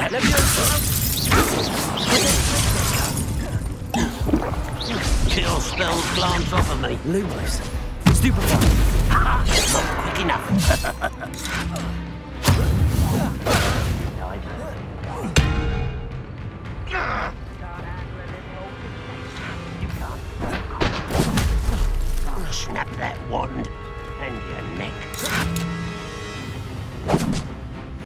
Kill spells glance off of me. Lumos. Stupefy. Not quick enough. Snap that wand and your neck.